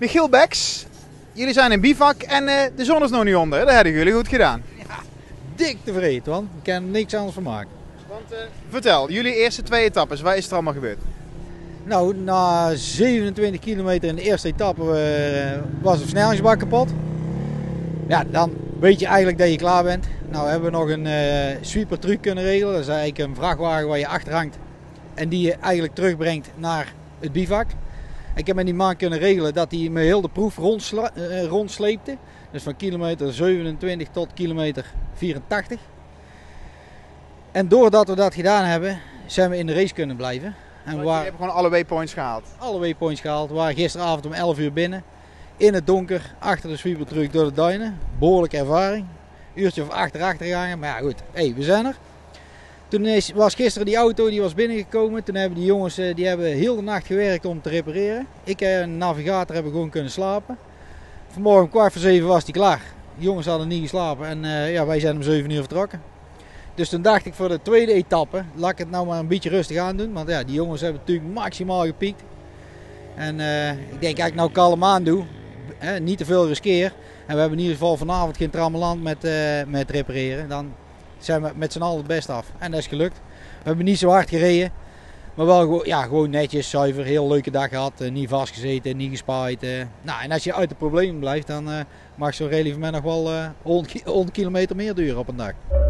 Michiel Beks, jullie zijn in bivak en de zon is nog niet onder. Dat hebben jullie goed gedaan. Ja, dik tevreden, want ik kan er niks anders van maken. Want, vertel, jullie eerste 2 etappes, wat is er allemaal gebeurd? Nou, na 27 kilometer in de eerste etappe was de versnellingsbak kapot. Ja, dan weet je eigenlijk dat je klaar bent. Nou hebben we nog een sweeper truc kunnen regelen. Dat is eigenlijk een vrachtwagen waar je achter hangt en die je eigenlijk terugbrengt naar het bivak. Ik heb met die man kunnen regelen dat hij me heel de proef rondsleepte. Dus van kilometer 27 tot kilometer 84. En doordat we dat gedaan hebben, zijn we in de race kunnen blijven. En We hebben gewoon alle waypoints gehaald. Alle waypoints gehaald. We waren gisteravond om 11 uur binnen. In het donker, achter de sweepertruck door de duinen. Behoorlijke ervaring. Uurtje of 8 erachter gegaan. Maar ja goed, we zijn er. Toen was gisteren die auto die was binnengekomen. Toen hebben die jongens die hebben heel de nacht gewerkt om te repareren. Ik en een navigator hebben gewoon kunnen slapen. Vanmorgen om 6:15 was die klaar. De jongens hadden niet geslapen en wij zijn om 7 uur vertrokken. Dus toen dacht ik voor de tweede etappe, laat ik het nou maar een beetje rustig aan doen. Want ja, die jongens hebben natuurlijk maximaal gepiekt. En ik denk als ik nou kalm aan doe, niet te veel riskeer. En we hebben in ieder geval vanavond geen trammeland met repareren. Dan zijn we met z'n allen het best af. En dat is gelukt. We hebben niet zo hard gereden. Maar wel gewoon netjes, zuiver, heel leuke dag gehad. Niet vastgezeten, niet gespaaid. Nou, en als je uit de problemen blijft, dan mag zo'n rally van mij nog wel 100 kilometer meer duren op een dag.